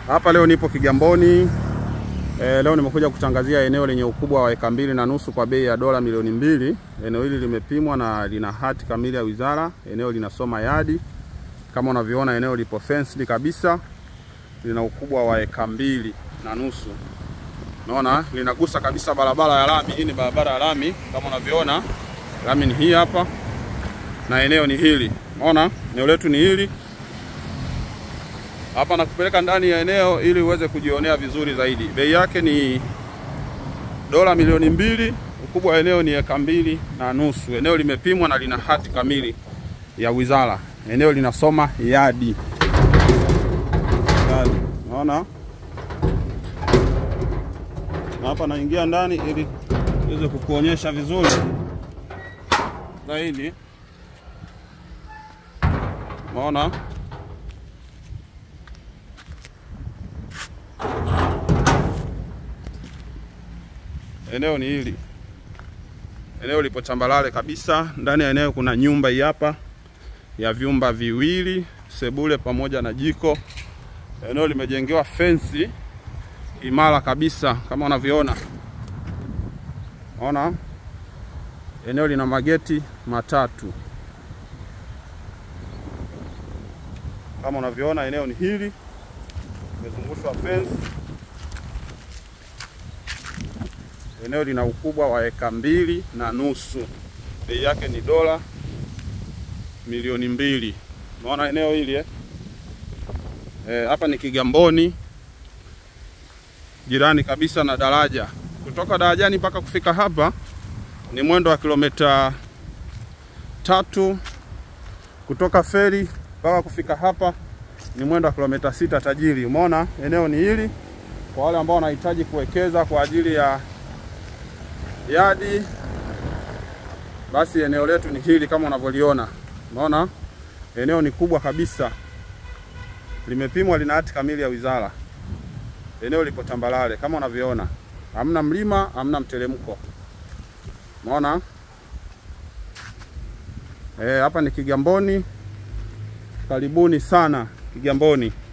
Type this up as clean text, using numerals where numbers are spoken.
Hapa leo nipo Kigamboni. Leo nimekuja kutangazia eneo lenye ukubwa wa 2.5 kwa bei ya dola milioni 2. Eneo hili limepimwa na lina hati kamili ya wizara. Eneo linasoma yadi. Kama unavyoona eneo lipo fenced kabisa. Lina ukubwa wa 2.5. Unaona linagusa kabisa barabara ya lami. Hii ni barabara ya lami kama unavyoona. Lami ni hii hapa. Na eneo ni hili. Unaona eneo letu ni hili. Hapa nakupeleka ndani ya eneo ili uweze kujionea vizuri zaidi. Bei yake ni dola milioni 2. Ukubwa wa eneo ni 2.5. Eneo limepimwa na lina hati kamili ya wizara. Eneo linasoma yadi. Unaona? Na hapa naingia ndani ili niweze kukuonyesha vizuri zaidi. Unaona? Eneo ni hili. Eneo lipo tambalale kabisa. Ndani ya eneo kuna nyumba hii hapa ya vyumba viwili, sebule pamoja na jiko. Eneo limejengewa fence imara kabisa kama unavyoona. Unaona? Eneo lina mageti matatu. Kama unavyoona eneo ni hili. Limezungushwa fence. Eneo lina ukubwa wa 2.5. Bei yake ni dola milioni 2. Unaona eneo hili hapa ni Kigamboni. Jirani kabisa na daraja. Kutoka darajani mpaka kufika hapa ni mwendo wa kilomita 3. Kutoka feri mpaka kufika hapa ni mwendo wa kilomita 6 tajiri. Umeona eneo ni hili. Kwa wale ambao wanahitaji kuwekeza kwa ajili ya yadi, basi eneo letu ni hili kama unavyoliona. Unaona? Eneo ni kubwa kabisa. Limepimwa, lina hati kamili ya wizara. Eneo lipo tambalale kama unavyoona. Hamna mlima, hamna mteremko. Unaona? Hapa ni Kigamboni. Karibuni sana Kigamboni.